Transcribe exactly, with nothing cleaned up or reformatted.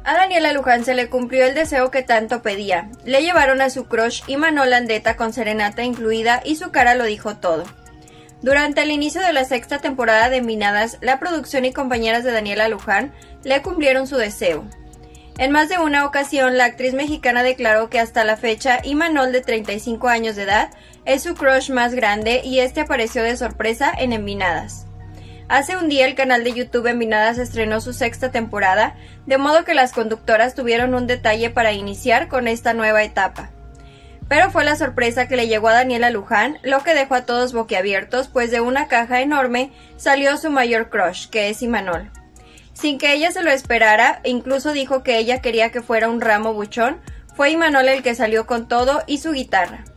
A Daniela Luján se le cumplió el deseo que tanto pedía. Le llevaron a su crush Imanol Landeta con serenata incluida y su cara lo dijo todo. Durante el inicio de la sexta temporada de Envinadas, la producción y compañeras de Daniela Luján le cumplieron su deseo. En más de una ocasión, la actriz mexicana declaró que hasta la fecha, Imanol, de treinta y cinco años de edad, es su crush más grande y este apareció de sorpresa en Envinadas. Hace un día el canal de YouTube Envinadas estrenó su sexta temporada, de modo que las conductoras tuvieron un detalle para iniciar con esta nueva etapa. Pero fue la sorpresa que le llegó a Daniela Luján, lo que dejó a todos boquiabiertos, pues de una caja enorme salió su mayor crush, que es Imanol. Sin que ella se lo esperara, incluso dijo que ella quería que fuera un ramo buchón, fue Imanol el que salió con todo y su guitarra.